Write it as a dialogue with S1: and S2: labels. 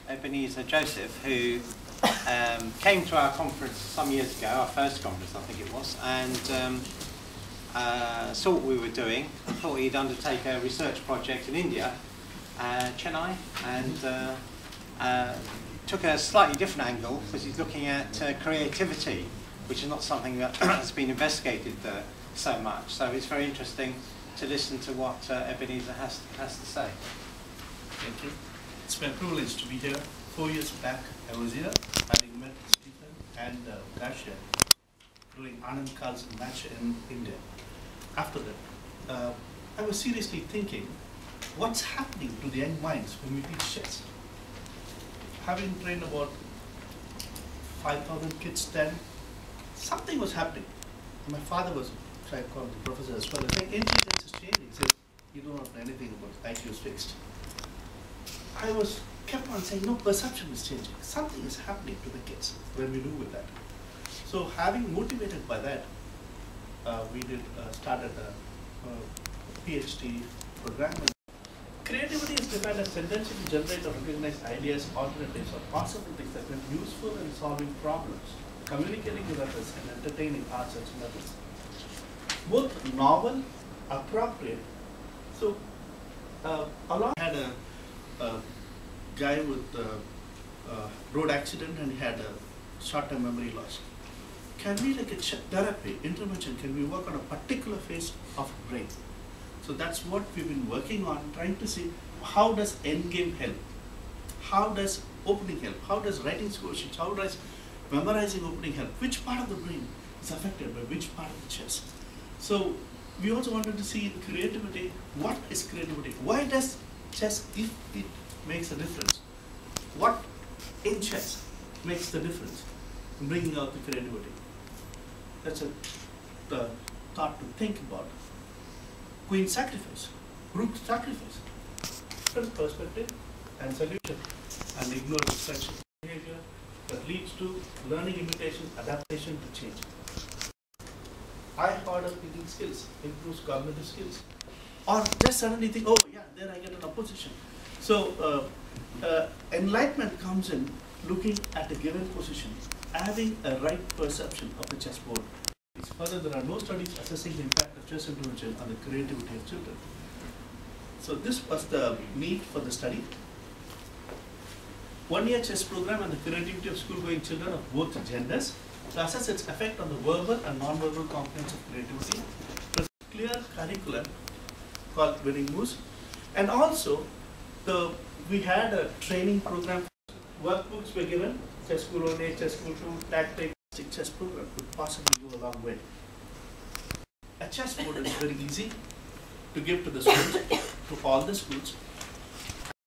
S1: Ebenezer Joseph, who came to our conference some years ago, our first conference I think it was, and saw what we were doing and thought he'd undertake a research project in India, Chennai, and took a slightly different angle because he's looking at creativity, which is not something that has been investigated so much. So it's very interesting to listen to what Ebenezer has to say.
S2: Thank you. It's my privilege to be here. 4 years back, I was here, having met Stephen and Gasha during Anand Carlson match in India. After that, I was seriously thinking, what's happening to the young minds when we teach chess? Having trained about 5,000 kids then, something was happening. My father was trying to call the professor as well. I think intelligence is changing. He said, you don't know anything about IQ is fixed. I kept on saying, no, perception is changing. Something is happening to the kids when we do with that. So having motivated by that, we started a PhD program. Creativity is defined as tendency to generate or recognize ideas, alternatives, or possibilities that can be useful in solving problems, communicating with others, and entertaining arts and methods. Both novel, appropriate. So, along had a guy with a road accident and he had a short-term memory loss. Can we, like a therapy, intervention, can we work on a particular phase of the brain? So that's what we've been working on, trying to see how does endgame help? How does opening help? How does writing quotients? How does memorizing opening help? Which part of the brain is affected by which part of the chess? So we also wanted to see creativity. What is creativity? Why does chess, if it makes a difference, what in chess makes the difference in bringing out the creativity? That's a thought to think about. Queen sacrifice, rook sacrifice, different perspective and solution, and ignore distraction behavior that leads to learning, imitation, adaptation to change. Eye-harder thinking skills improves cognitive skills, or just suddenly think, oh yeah, there I get an opposition. So enlightenment comes in looking at a given position, having a right perception of the chessboard. Further, there are no studies assessing the impact of chess intervention on the creativity of children. So this was the need for the study. 1-year chess program and the creativity of school-going children of both genders to assess its effect on the verbal and non-verbal components of creativity. There's a clear curriculum called Winning Moves, and also we had a training program. Workbooks were given, Chess School 1A, Chess School 2, Tactic. Chess program would possibly go a long way. A chess board is very easy to give to the schools, to all the schools,